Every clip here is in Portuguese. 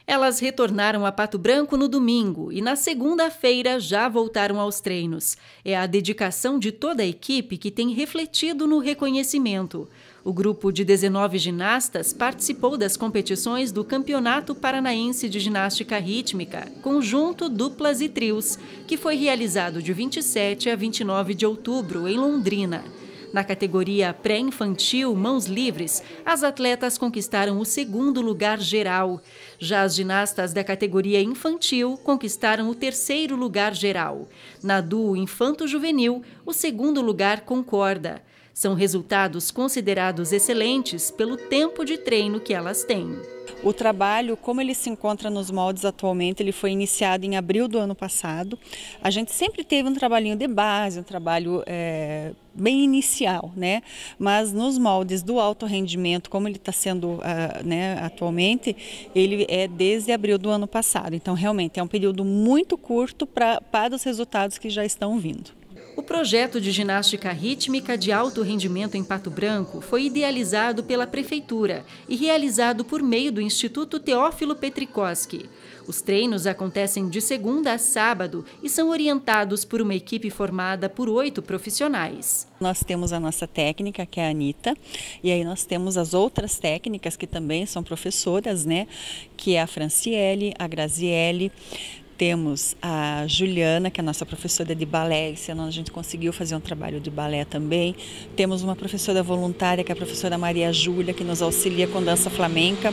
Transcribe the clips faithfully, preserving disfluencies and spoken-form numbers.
Elas retornaram a Pato Branco no domingo e na segunda-feira já voltaram aos treinos. É a dedicação de toda a equipe que tem refletido no reconhecimento. O grupo de dezenove ginastas participou das competições do Campeonato Paranaense de Ginástica Rítmica, conjunto, duplas e trios, que foi realizado de vinte e sete a vinte e nove de outubro, em Londrina. Na categoria pré-infantil mãos livres, as atletas conquistaram o segundo lugar geral. Já as ginastas da categoria infantil conquistaram o terceiro lugar geral. Na duo infanto-juvenil, o segundo lugar com corda. São resultados considerados excelentes pelo tempo de treino que elas têm. O trabalho, como ele se encontra nos moldes atualmente, ele foi iniciado em abril do ano passado. A gente sempre teve um trabalhinho de base, um trabalho é, bem inicial, né? Mas nos moldes do alto rendimento, como ele está sendo uh, né, atualmente, ele é desde abril do ano passado. Então, realmente, é um período muito curto pra, para os resultados que já estão vindo. O projeto de ginástica rítmica de alto rendimento em Pato Branco foi idealizado pela Prefeitura e realizado por meio do Instituto Teófilo Petrikowski. Os treinos acontecem de segunda a sábado e são orientados por uma equipe formada por oito profissionais. Nós temos a nossa técnica, que é a Anitta, e aí nós temos as outras técnicas que também são professoras, né? Que é a Franciele, a Graziele. Temos a Juliana, que é a nossa professora de balé, esse ano a gente conseguiu fazer um trabalho de balé também. Temos uma professora voluntária, que é a professora Maria Júlia, que nos auxilia com dança flamenca.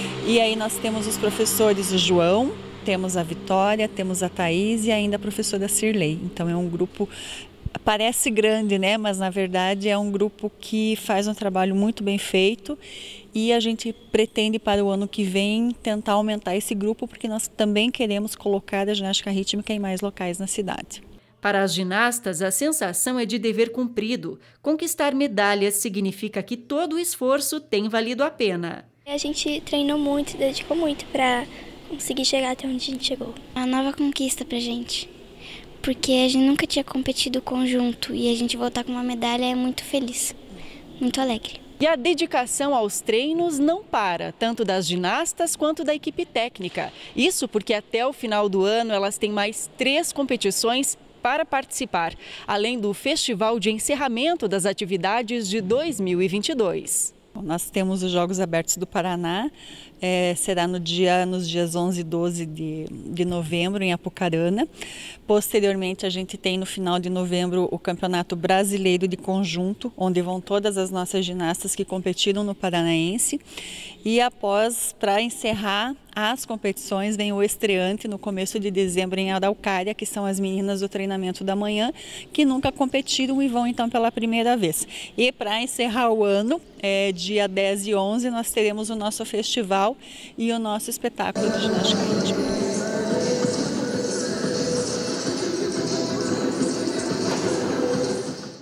E aí nós temos os professores o João, temos a Vitória, temos a Thaís e ainda a professora Cirlei. Então é um grupo, parece grande, né? Mas na verdade é um grupo que faz um trabalho muito bem feito. E a gente pretende para o ano que vem tentar aumentar esse grupo, porque nós também queremos colocar a ginástica rítmica em mais locais na cidade. Para as ginastas, a sensação é de dever cumprido. Conquistar medalhas significa que todo o esforço tem valido a pena. A gente treinou muito, dedicou muito para conseguir chegar até onde a gente chegou. Uma nova conquista para a gente, porque a gente nunca tinha competido conjunto e a gente voltar com uma medalha é muito feliz, muito alegre. E a dedicação aos treinos não para, tanto das ginastas quanto da equipe técnica. Isso porque até o final do ano elas têm mais três competições para participar, além do festival de encerramento das atividades de dois mil e vinte e dois. Nós temos os Jogos Abertos do Paraná, é, será no dia, nos dias onze e doze de, de novembro em Apucarana. Posteriormente a gente tem no final de novembro o Campeonato Brasileiro de Conjunto, onde vão todas as nossas ginastas que competiram no Paranaense. E após, para encerrar as competições, vem o estreante no começo de dezembro em Araucária, que são as meninas do treinamento da manhã, que nunca competiram e vão então pela primeira vez. E para encerrar o ano, é, dia dez e onze, nós teremos o nosso festival e o nosso espetáculo de ginástica rítmica.